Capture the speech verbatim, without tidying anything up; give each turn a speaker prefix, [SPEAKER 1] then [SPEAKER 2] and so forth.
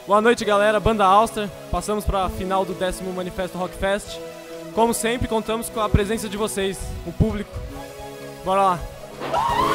[SPEAKER 1] Boa noite, galera, Banda Alster. Passamos para a final do décimo Manifesto Rock Fest. Como sempre, contamos com a presença de vocês, o público. Bora lá!